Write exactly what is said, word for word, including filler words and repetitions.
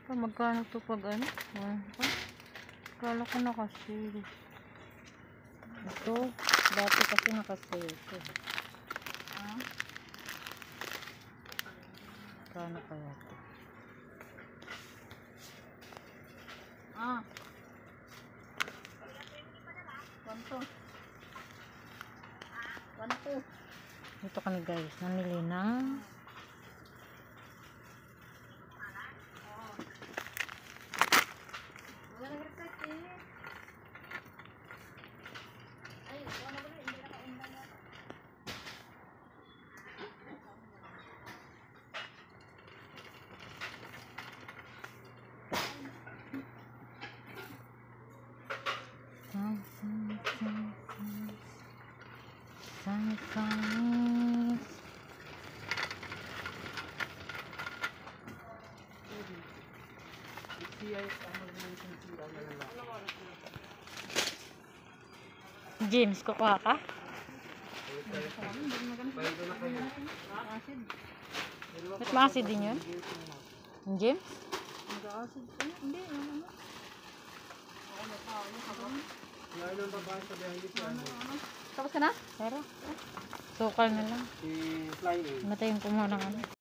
Pa, magkano to pag ano? Ah, ah, kala ko nakasale. Ito, dati kasi nakasale ito. Ah? Kano kaya ito? Ah. Kwanto? Kwanto? Ito kami guys, namili ng sunrise. James, kukuha ka? Ba't ma-acid din yun? James? Mag-acid ko? Hindi, ano? Tapos ka na? Pero, sukal na lang. Matayin ko muna ng ano.